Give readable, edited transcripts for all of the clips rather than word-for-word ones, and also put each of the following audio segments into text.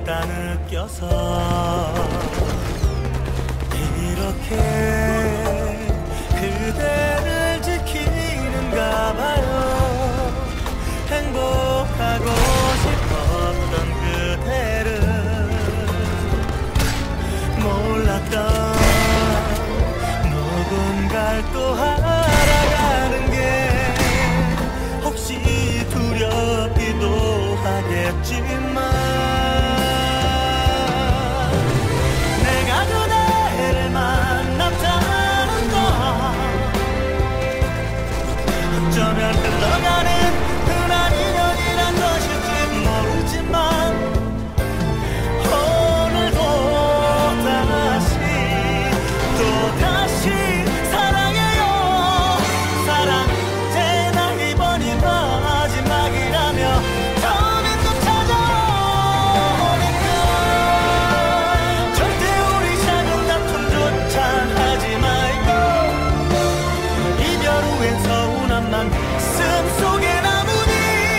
다 느껴서 이렇게 그대를 지키는가 봐요. 행복하고 싶었던 그대를 몰랐던 누군가를 또 알아가는 게 혹시 두렵기도 하겠지만 내가 그대를 만났다는 건 어쩌면 흘러가는 흔한 인연이란 것일지 모르지만 오늘도 또다시 사랑해요. 사랑 이제 나 이번이 마지막이라며 처음엔 또 찾아오니까 절대 우리 작은 다툼조차 하지 말고 이별 후엔 서운한 맘 가슴 속에 남으니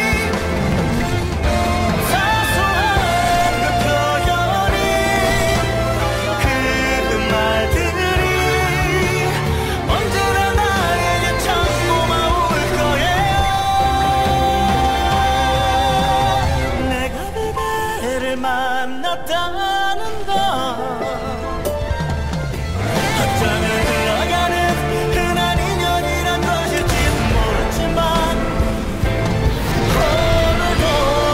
사소한 그 표현이 그 말들이 언제나 나에게 참 고마울 거예요. 내가 그대를 만났다는 건 어쩌면 흘러가는 흔한 인연이란 것일지 모르지만 오늘도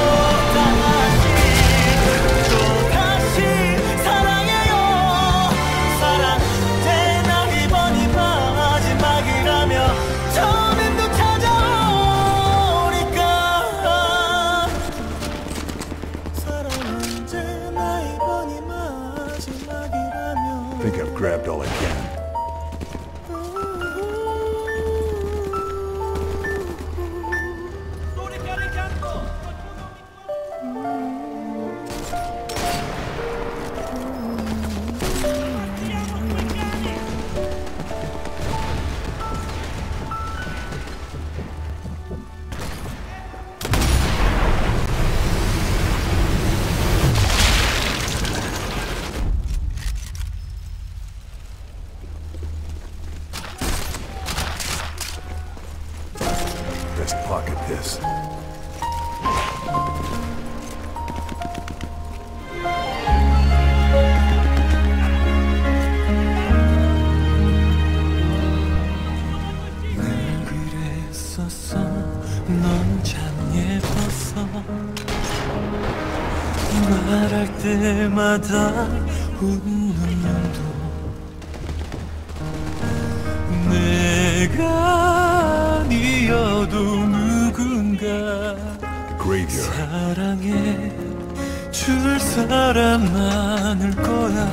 또다시 사랑해요. 사랑 이제 나 이번이 마지막이라며 처음엔 또 찾아오니까 사랑은 이제 나 이번이 마지막이라며 Think I've grabbed all I can. Best pocket this. 늘 그랬었어. 넌 참 예뻤어. 말할 때마다 웃는 눈도 내가 아니어도 누군가 Graveyard. 사랑해 줄 사람 많을 거야.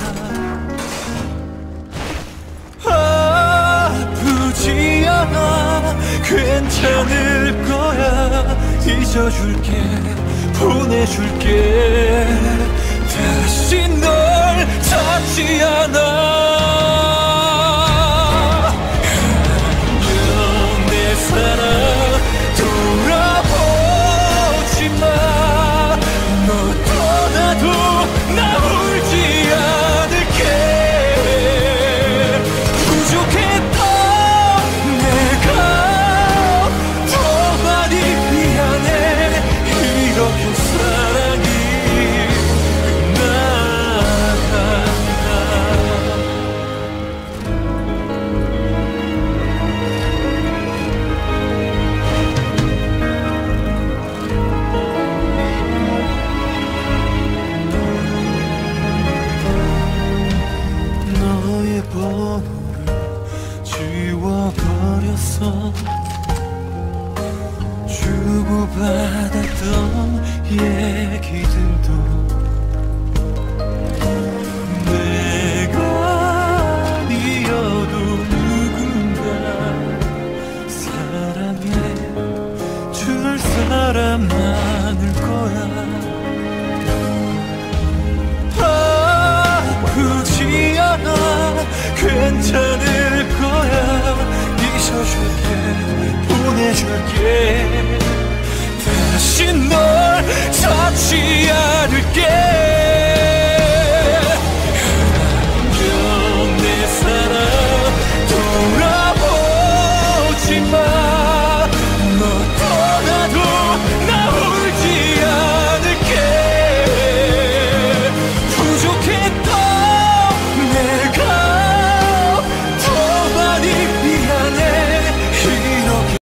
아프지 않아 괜찮을 거야. 잊어줄게 보내줄게 다시 널 찾지 않아. 내 사랑 돌아보지 마. 너 떠나도 나 울지 않을게. 부족했던 내가 더 많이 미안해. 이렇게 사랑이 나간다. 너의 번호를 지워버렸어. 주고받았던 얘기들도 내가 아니어도 누군가 사랑해 줄 사람 많을 거야. 아프지 않아 괜찮아